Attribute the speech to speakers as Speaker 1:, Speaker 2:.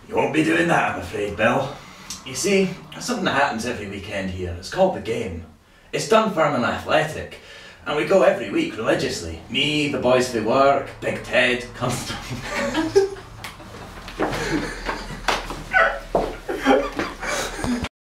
Speaker 1: You won't be doing that, I'm afraid, Bill. You see, there's something that happens every weekend here. It's called the game. It's done firm and athletic, and we go every week religiously. Me, the boys who work, Big Ted, Constable.